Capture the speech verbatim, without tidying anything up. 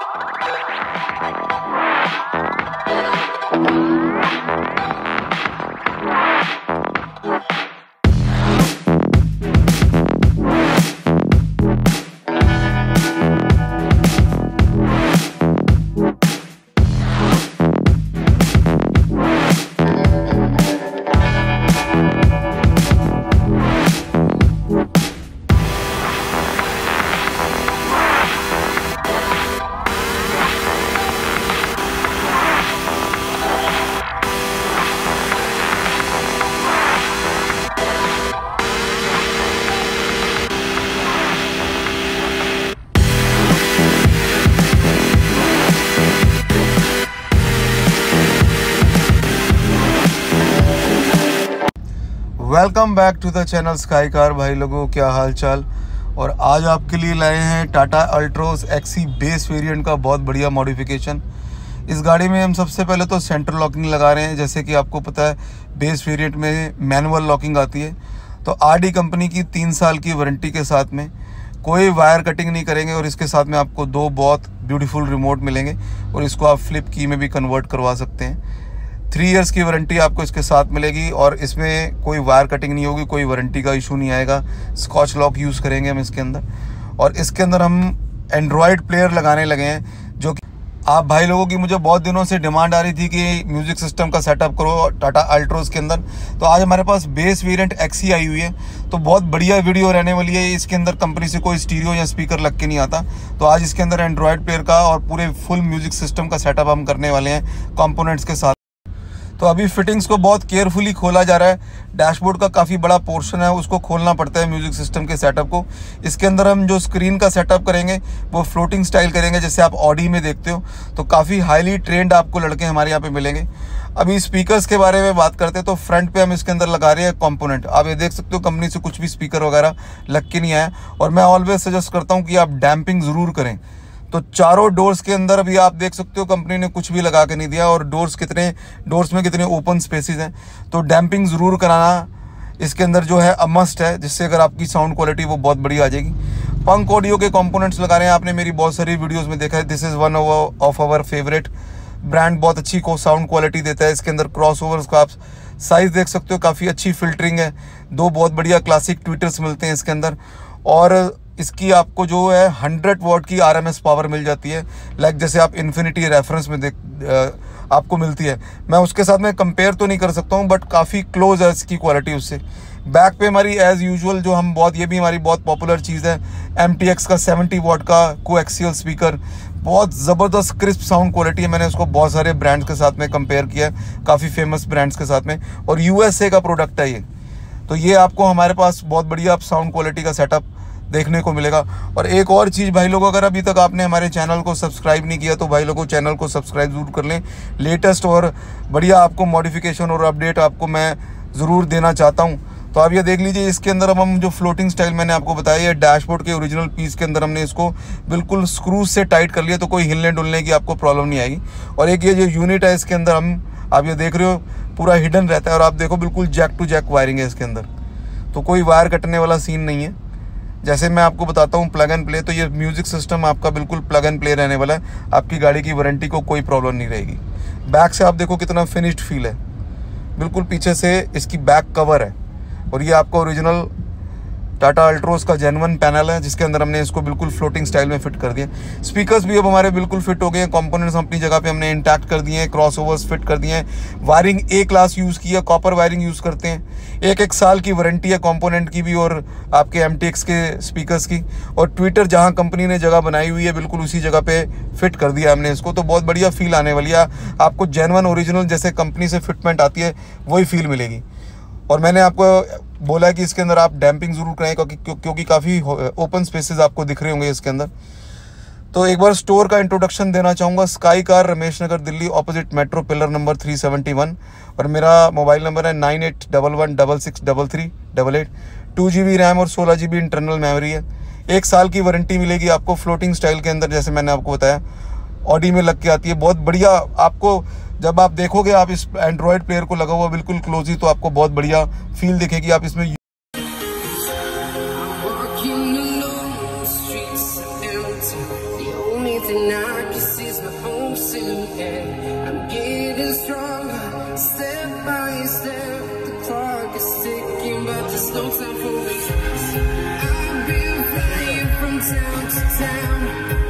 Welcome back to the channel Sky Car. भाई लोगों, क्या हाल चाल। और आज आपके लिए लाए हैं Tata Altroz XE base variant का बहुत बढ़िया मॉडिफिकेशन। इस गाड़ी में हम सबसे पहले तो सेंटर लॉकिंग लगा रहे हैं। जैसे कि आपको पता है बेस वेरिएंट में मैनुअल लॉकिंग आती है, तो आरडी कंपनी की तीन साल की वारंटी के साथ में कोई वायर कटिंग नहीं करेंगे। और इसके साथ में आपको दो बहुत ब्यूटीफुल रिमोट मिलेंगे और इसको आप फ्लिप की में भी कन्वर्ट करवा सकते हैं। थ्री इयर्स की वारंटी आपको इसके साथ मिलेगी और इसमें कोई वायर कटिंग नहीं होगी, कोई वारंटी का इशू नहीं आएगा। स्कॉच लॉक यूज़ करेंगे हम इसके अंदर। और इसके अंदर हम एंड्रॉयड प्लेयर लगाने लगे हैं, जो कि आप भाई लोगों की मुझे बहुत दिनों से डिमांड आ रही थी कि म्यूज़िक सिस्टम का सेटअप करो टाटा अल्ट्रोज के अंदर। तो आज हमारे पास बेस वेरिएंट एक्सी आई हुई है, तो बहुत बढ़िया वीडियो रहने वाली है। इसके अंदर कंपनी से कोई स्टीरियो या स्पीकर लग के नहीं आता। तो आज इसके अंदर एंड्रॉयड प्लेयर का और पूरे फुल म्यूज़िक सिस्टम का सेटअप हम करने वाले हैं कंपोनेंट्स के साथ। तो अभी फिटिंग्स को बहुत केयरफुली खोला जा रहा है। डैशबोर्ड का काफ़ी बड़ा पोर्शन है, उसको खोलना पड़ता है म्यूज़िक सिस्टम के सेटअप को। इसके अंदर हम जो स्क्रीन का सेटअप करेंगे वो फ्लोटिंग स्टाइल करेंगे, जैसे आप ऑडी में देखते हो। तो काफ़ी हाईली ट्रेंड आपको लड़के हमारे यहाँ पे मिलेंगे। अभी स्पीकर्स के बारे में बात करते हैं तो फ्रंट पे हम इसके अंदर लगा रहे हैं कंपोनेंट। आप ये देख सकते हो कंपनी से कुछ भी स्पीकर वगैरह लग के नहीं आया। और मैं ऑलवेज सजेस्ट करता हूँ कि आप डैम्पिंग ज़रूर करें। तो चारों डोर्स के अंदर भी आप देख सकते हो कंपनी ने कुछ भी लगा के नहीं दिया। और डोर्स कितने डोर्स में कितने ओपन स्पेसेस हैं, तो डैम्पिंग ज़रूर कराना इसके अंदर जो है मस्ट है, जिससे अगर आपकी साउंड क्वालिटी वो बहुत बढ़िया आ जाएगी। पंक ऑडियो के कंपोनेंट्स लगा रहे हैं, आपने मेरी बहुत सारी वीडियोस में देखा है। This is one of our favourite brand, बहुत अच्छी को साउंड क्वालिटी देता है। इसके अंदर क्रॉस ओवर्स का आप साइज़ देख सकते हो, काफ़ी अच्छी फिल्टरिंग है। दो बहुत बढ़िया क्लासिक ट्विटर्स मिलते हैं इसके अंदर। और इसकी आपको जो है हंड्रेड वॉट की आरएमएस पावर मिल जाती है, लाइक जैसे आप इन्फिनिटी रेफरेंस में देख आ, आपको मिलती है। मैं उसके साथ में कंपेयर तो नहीं कर सकता हूँ, बट काफ़ी क्लोज है इसकी क्वालिटी उससे। बैक पे हमारी एज़ यूजुअल जो हम बहुत ये भी हमारी बहुत पॉपुलर चीज़ है, एम टी एक्स का सेवेंटी वॉट का कोएक्सियल स्पीकर। बहुत ज़बरदस्त क्रिस्प साउंड क्वालिटी है। मैंने उसको बहुत सारे ब्रांड्स के साथ में कंपेयर किया है, काफ़ी फेमस ब्रांड्स के साथ में। और यूएसए का प्रोडक्ट है ये। तो ये आपको हमारे पास बहुत बढ़िया साउंड क्वालिटी का सेटअप देखने को मिलेगा। और एक और चीज़ भाई लोगों, अगर अभी तक आपने हमारे चैनल को सब्सक्राइब नहीं किया तो भाई लोगों चैनल को सब्सक्राइब ज़रूर कर लें। लेटेस्ट और बढ़िया आपको मॉडिफिकेशन और अपडेट आपको मैं ज़रूर देना चाहता हूँ। तो आप ये देख लीजिए, इसके अंदर अब हम जो फ्लोटिंग स्टाइल मैंने आपको बताया, ये डैशबोर्ड के ओरिजिनल पीस के अंदर हमने इसको बिल्कुल स्क्रूज से टाइट कर लिया, तो कोई हिलने डुलने की आपको प्रॉब्लम नहीं आएगी। और एक ये जो यूनिट है इसके अंदर हम आप ये देख रहे हो पूरा हिडन रहता है। और आप देखो बिल्कुल जैक टू जैक वायरिंग है इसके अंदर, तो कोई वायर कटने वाला सीन नहीं है। जैसे मैं आपको बताता हूँ प्लग एंड प्ले, तो ये म्यूज़िक सिस्टम आपका बिल्कुल प्लग एंड प्ले रहने वाला है। आपकी गाड़ी की वारंटी को कोई प्रॉब्लम नहीं रहेगी। बैक से आप देखो कितना फिनिश्ड फील है, बिल्कुल पीछे से इसकी बैक कवर है। और ये आपका ओरिजिनल टाटा अल्ट्रोज का जेन्युइन पैनल है, जिसके अंदर हमने इसको बिल्कुल फ्लोटिंग स्टाइल में फिट कर दिया। स्पीकर्स भी अब हमारे बिल्कुल फिट हो गए हैं, कंपोनेंट्स अपनी जगह पे हमने इंटैक्ट कर दिए हैं, क्रॉस ओवर्स फिट कर दिए हैं। वायरिंग ए क्लास यूज़ की है, कॉपर वायरिंग यूज़ करते हैं। एक एक साल की वारंटी है कंपोनेंट की भी और आपके एम टी एक्स के स्पीकर्स की। और ट्विटर जहाँ कंपनी ने जगह बनाई हुई है बिल्कुल उसी जगह पे फिट कर दिया हमने इसको। तो बहुत बढ़िया फील आने वाली है आपको, जेन्युइन ओरिजिनल जैसे कंपनी से फिटमेंट आती है वही फील मिलेगी। और मैंने आपको बोला कि इसके अंदर आप डैम्पिंग ज़रूर करें, क्योंकि क्योंकि काफ़ी ओपन स्पेसेस आपको दिख रहे होंगे इसके अंदर। तो एक बार स्टोर का इंट्रोडक्शन देना चाहूँगा। Sky Car, Ramesh Nagar, Delhi, opposite metro, pillar number three seventy one. और मेरा मोबाइल नंबर है nine eight double one double six double three double eight. Two G B RAM और सोलह जी बी इंटरनल मेमोरी है। एक साल की वारंटी मिलेगी आपको फ्लोटिंग स्टाइल के अंदर, जैसे मैंने आपको बताया ऑडी में लग के आती है। बहुत बढ़िया आपको जब आप देखोगे आप इस एंड्रॉयड प्लेयर को लगा हुआ बिल्कुल क्लोज ही, तो आपको बहुत बढ़िया फील दिखेगी। आप इसमें the only thing I can soon end. I'm getting stronger, step by step. The clock is ticking, but there's no time for me. I've been flying from town to town.